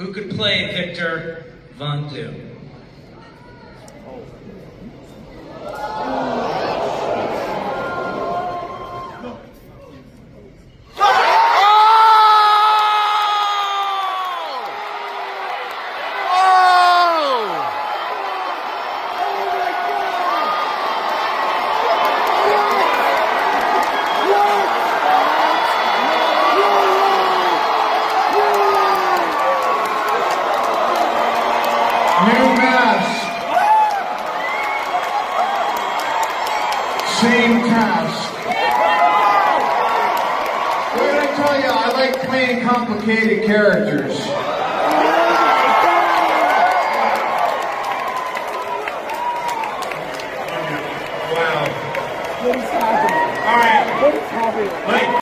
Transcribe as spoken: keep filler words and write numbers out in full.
who could play Victor Von Doom? New mask. Same task. What did I tell you? I like playing complicated characters. Wow. What is happening? All right. What is happening? Like